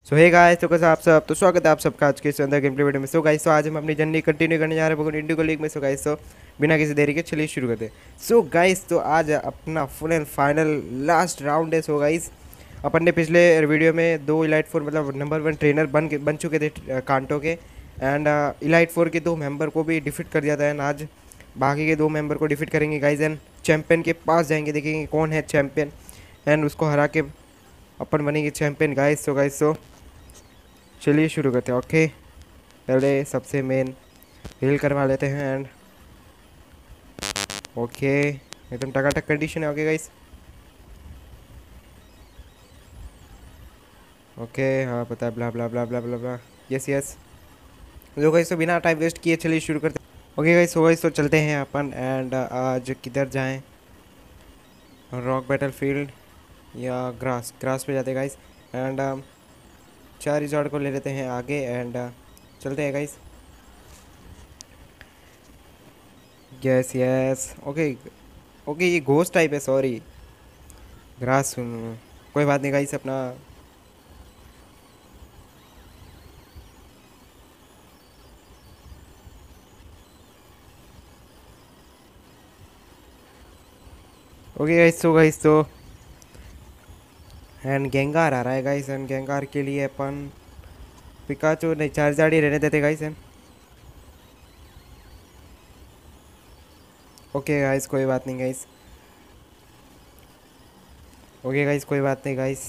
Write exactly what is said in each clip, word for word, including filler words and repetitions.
सो hey guys, तो कैसे आप सब। तो स्वागत है आप सबका आज के इस अंदर गेम प्ले वीडियो में। सो गाइस, तो आज हम अपनी जर्नी कंटिन्यू करने जा रहे हैं पोकेमॉन इंडिगो लीग में। सो गाइस, तो बिना किसी देरी के चलिए शुरू करते हैं। सो गाइस, तो आज अपना full and final last round है। सो गाइस, अपन ने पिछले वीडियो में दो इलाइट फोर मतलब नंबर वन ट्रेनर बन के बन चुके थे कांटो के, एंड इलाइट फोर के दो मेंबर को भी डिफीट कर दिया था। एंड आज बाकी के दो मेंबर को डिफीट करेंगे गाइस, एंड चैंपियन के पास जाएंगे, देखेंगे कौन है चैंपियन, एंड उसको हरा के अपन बनेंगे चैंपियन गाइस। सो गाइस, तो चलिए शुरू करते हैं। ओके, पहले सबसे मेन हील करवा लेते हैं। एंड ओके, एकदम टकाटक कंडीशन है। ओके गाइस, ओके, हाँ पता है, blah blah blah blah blah blah, yes yes. जो गाइस, तो बिना टाइम वेस्ट किए चलिए शुरू करते हैं। ओके गाइस, सो गाइस, तो चलते हैं अपन। एंड आज किधर जाएं, रॉक बैटल फील्ड या ग्रास ग्रास पे जाते हैं गाइस। एंड चार रिजॉर्ट को ले लेते हैं आगे, एंड चलते हैं guys. Yes yes, okay okay, ये घोस्ट टाइप है, सॉरी ग्रास। कोई बात नहीं गाइस, अपना ओके गाइस। तो गाइस, तो एंड गेंगार आ रहा है गाइस, एंड गेंगार के लिए अपन पिकाचू नहीं, चार्जार्ड ही रहने देते गाइस। एंड ओके गाइस, कोई बात नहीं गाइस। ओके गाइस, कोई बात नहीं guys.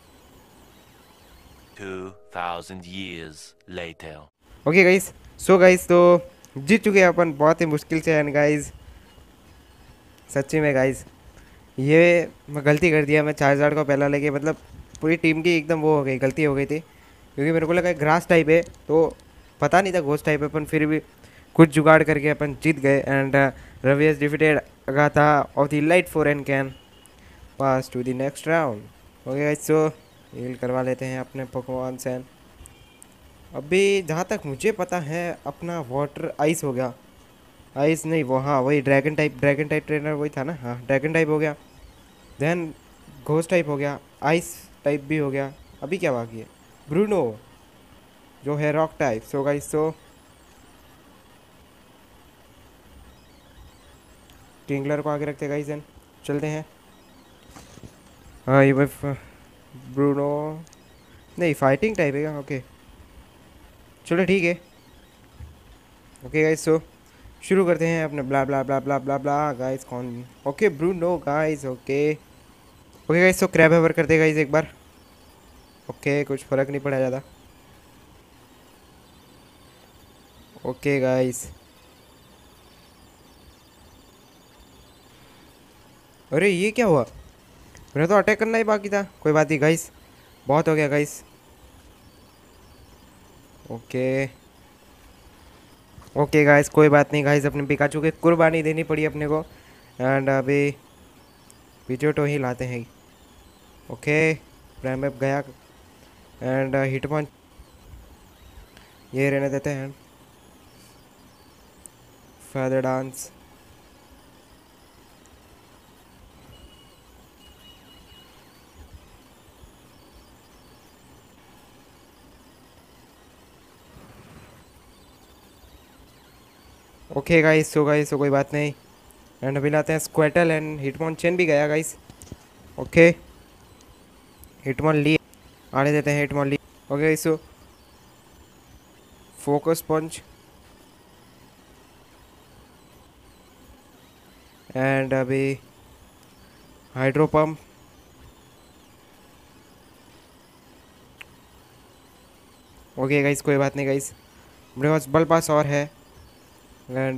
Two thousand years later. Okay guys, so guys, तो जीत चुके हैं अपन बहुत ही मुश्किल से। एंड गाइस, सच्ची में गाइस, ये मैं गलती कर दिया। मैं चार्जार्ड को पहला लेके मतलब पूरी टीम की एकदम वो हो गई, गलती हो गई थी, क्योंकि मेरे को लगा ग्रास टाइप है, तो पता नहीं था घोस्ट टाइप है। अपन फिर भी कुछ जुगाड़ करके अपन जीत गए। And Ravi has defeated Agatha of the elite four and can pass to the next round. Okay guys, so heal करवा लेते हैं अपने पोकेमॉन से। अभी जहाँ तक मुझे पता है अपना वाटर आइस हो गया, आइस नहीं वो, हाँ वही dragon type, dragon type trainer वही था ना, हाँ ड्रैगन टाइप हो गया, देन घोस्ट टाइप हो गया, आइस टाइप भी हो गया। अभी क्या बाकी है, ब्रूनो जो है रॉक टाइप। सो गाइस, तो किंगलर को आगे रखते गाइस, देन चलते हैं। हाँ ये भाई ब्रूनो नहीं, फाइटिंग टाइप है क्या? ओके चलो ठीक है। ओके गाइस, सो शुरू करते हैं अपने blah blah blah blah blah blah guys. कौन? Okay Bruno guys, okay okay guys, तो क्रैब हैवर करते गाइस एक बार। ओके, कुछ फ़र्क नहीं पड़ा ज़्यादा। ओके गाइस, अरे ये क्या हुआ, मेरा तो अटैक करना ही बाकी था। कोई बात नहीं गाइस, बहुत हो गया गाइस। ओके ओके गाइस, कोई बात नहीं गाइस, अपने पिकाचू के कुर्बानी देनी पड़ी अपने को। एंड अभी पिचोटो ही लाते हैं। ओके, प्राइम एप गया, एंड हिटमॉन ये रहने देते हैं। Feather dance, okay guys, so guys, so कोई बात नहीं। एंड अभी लाते हैं स्क्वेटल, एंड हिटमॉन चेन भी गया गाइस। ओके, हिटमॉन ली आने देते हैं, Hitmonlee. Okay guys, so focus punch, and अभी हाइड्रो पम्प। ओके गाइस, कोई बात नहीं गाइस, मेरे पास बल पास और है। And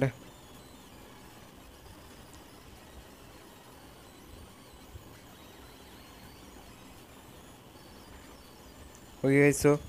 okay guys, so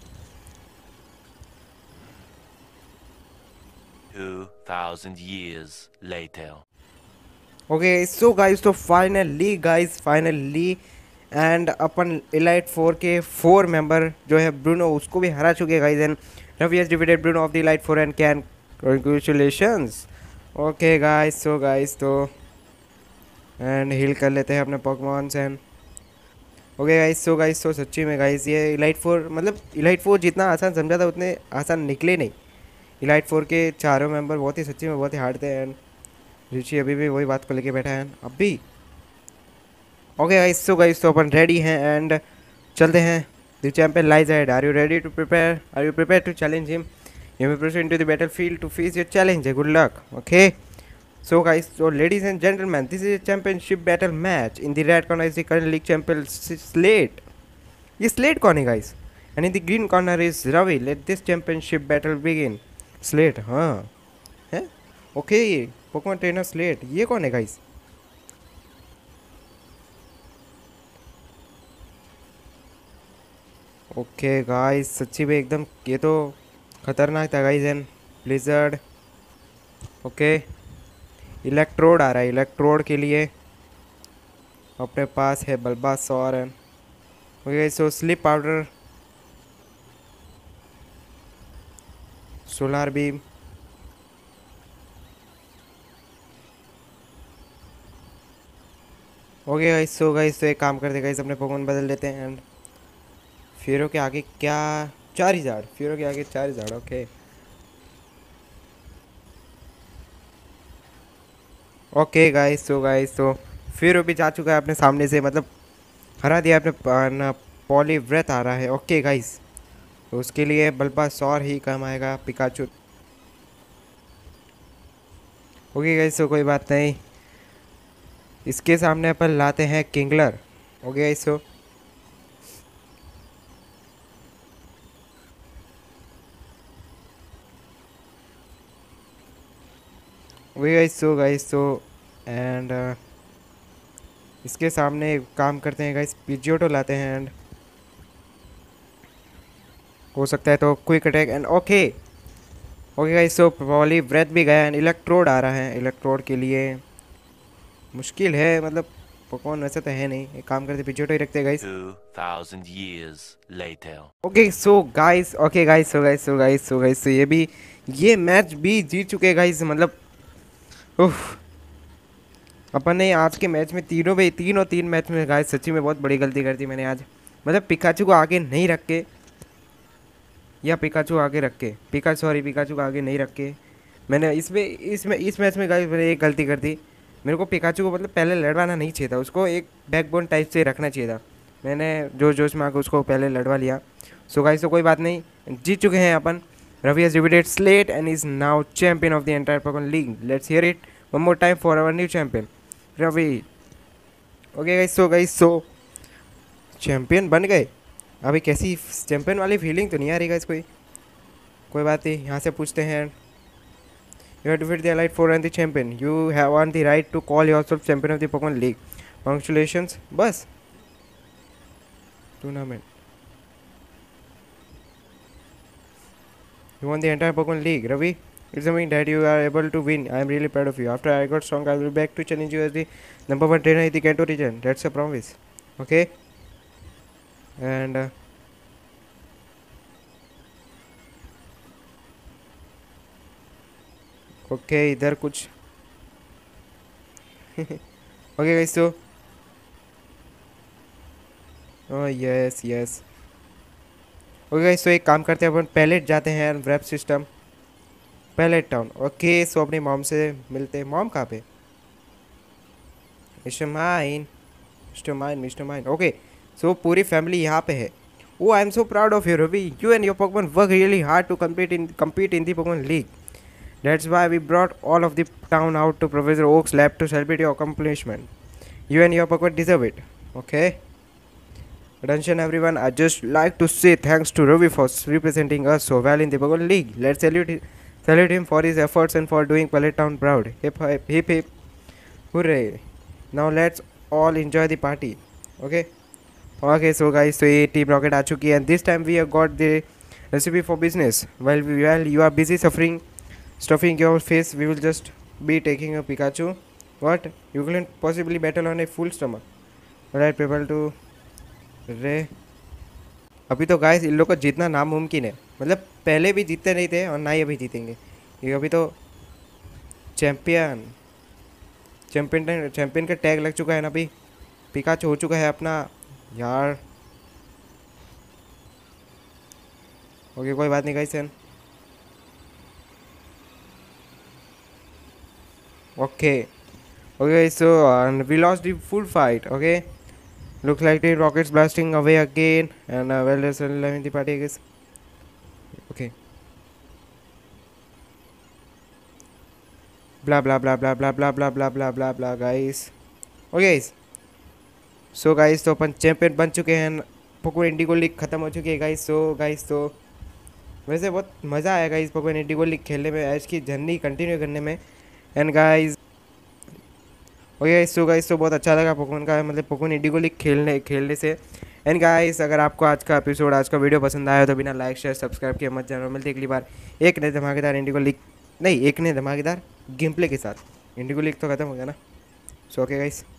Two thousand years later. Okay so guys, तो फाइनली गाइस, फाइनली एंड अपन इलाइट फोर के फोर मेंबर जो है ब्रूनो, उसको भी हरा चुके guys. And Ravi has defeated Bruno of the elite four and can congratulations. Okay guys, so guys, तो एंड हील कर लेते हैं अपने Pokemons. And okay guys, so guys so सच्ची में गाइस ये इलाइट फोर मतलब इलाइट फोर जितना आसान समझा था उतने आसान निकले नहीं। इलाइट फोर के चारों मेंबर बहुत ही सच्ची में बहुत ही हार्ड थे एंड ऋषि अभी भी वही बात को लेके बैठा है अभी। ओके गाइस, सो गाइस तो अपन रेडी हैं एंड चलते हैं। The champion lies ahead, are you ready to prepare, are you prepare to challenge him, you may proceed into the battlefield to face your challenge, good luck. Okay so guys, so ladies and gentlemen, this is a championship battle match. In the red corner is the current league champion Slate. ये Slate कौन है guys? And in the green corner is Ravi. Let this championship battle begin. Slate, हाँ है okay. Pokemon trainer Slate, ये कौन है guys? Okay guys, सच्ची में एकदम ये तो खतरनाक था guys. And blizzard, okay electrode आ रहा है। इलेक्ट्रोड के लिए अपने पास है Bulbasaur and okay so sleep powder, solar beam, okay guys so guys तो एक काम करते गाइस अपने पोकेमॉन बदल लेते हैं एंड फिरो के आगे क्या चार हजार, फिरो के आगे चार हजार। Okay okay guys so guys तो फिरो भी जा चुका है अपने सामने से, मतलब हरा दिया अपने पॉलीव्रत आ रहा है। ओके गाइस तो उसके लिए बल्बासौर ही काम आएगा, पिकाचू। ओके गाइस सो कोई बात नहीं, इसके सामने अपन लाते हैं Kingler. Okay guys so okay guys so guys so and इसके सामने काम करते हैं गाइस, पिजियोटो लाते हैं एंड हो सकता है तो quick attack and okay okay guys so Poliwrath भी गया एंड इलेक्ट्रोड आ रहा है। इलेक्ट्रोड के लिए मुश्किल है, मतलब पोकेमॉन वैसे तो है नहीं, एक काम करते पिजियोटो ही रखते हैं guys. Two thousand years later. Okay so guys okay guys so guys so guys so guys तो ये भी ये मैच भी जीत चुके गाइस, मतलब उफ अपन ने आज के मैच में तीनों में तीन और तीन मैच में गाइस सच्ची में बहुत बड़ी गलती कर दी मैंने आज। मतलब पिकाचू को आगे नहीं रख के, या पिकाचू आगे रख के, पिका सॉरी पिकाचू को आगे नहीं रख के मैंने इसमें इसमें इस मैच में गाइस मैंने एक गलती कर दी। मेरे को पिकाचू को मतलब पहले लड़वाना नहीं चाहिए था, उसको एक बैकबोन टाइप से रखना चाहिए था। मैंने जो जोश में आकर उसको पहले लड़वा लिया। सो गाइस तो कोई बात नहीं, जीत चुके हैं अपन। Ravi has defeated Slate and is now champion of the entire Pokemon League. Let's hear it one more time for our new champion, Ravi. Okay guys so guys so champion बन गए। अभी कैसी चैम्पियन वाली फीलिंग तो नहीं आ रही गाइस कोई कोई बात नहीं, यहाँ से पूछते हैं। You have defeated the elite four and the champion, you have earn the right to call yourself champion of the Pokemon league, congratulations. बस tournament, you won the entire Pokemon League, Ravi. It's something that you are able to win. I am really proud of you. After I got strong, I will be back to challenge you as the number one trainer in the Kanto region. That's a promise. Okay. And uh, okay, इधर कुछ okay guys, so oh yes yes okay guys तो एक काम करते हैं अपन Pallet जाते हैं rap system Pallet Town. Okay so अपनी मॉम से मिलते हैं। मॉम कहाँ पे? Mr Mime Mr Mime Mr Mime okay so पूरी फैमिली यहाँ पे है। Oh I am so proud of you Ravi, you and your Pokemon work really hard to compete in compete in the Pokemon League. That's why we brought all of the town out to Professor Oak's lab to celebrate your accomplishment. You and your Pokemon deserve it. Okay. Attention everyone, I just like to say thanks to Ravi for representing us so well in the Pokemon League. Let's salute, salute him for his efforts and for doing Pallet Town proud. Hip hip hip hip. Hooray. Now let's all enjoy the party. Okay. Okay so guys, so ये Team Rocket आ चुकी है and this time we have got the recipe for business. While we, while you are busy suffering, stuffing your face, we will just be taking a Pikachu. What? You couldn't possibly battle on a full stomach. Alright people to रे अभी तो guys in लोग को जीतना नामुमकिन है, मतलब पहले भी जीतते नहीं थे और ना ही अभी जीतेंगे। ये अभी तो चैम्पियन चैम्पियन चैम्पियन का टैग लग चुका है ना, अभी पिकाचू हो चुका है अपना यार ओके कोई बात नहीं guys and okay okay so uh, we lost the full fight. Okay, looks like the rockets blasting away again and uh, well there's eleven the party I guess. Okay, blah blah blah blah blah blah blah blah blah blah blah guys. Okay guys, so guys तो अपन champion बन चुके हैं, Poco Indigo league ख़त्म हो चुकी है guys. So guys तो वैसे बहुत मज़ा आया गाइस पोको इंडिगो लीग खेलने में, आज की जर्नी कंटिन्यू करने में. And guys okay so guys तो बहुत अच्छा लगा पोकोन का मतलब पोकोन इंडिगो लीग खेलने खेलने से. एंड गाइस अगर आपको आज का एपिसोड आज का वीडियो पसंद आया तो बिना लाइक शेयर सब्सक्राइब किए मत जाना. मिलते अगली बार एक नए धमाकेदार इंडिगो लीग नहीं एक नए धमाकेदार गेम प्ले के साथ. इंडिगो लीग तो ख़त्म हो गया ना. So okay guys.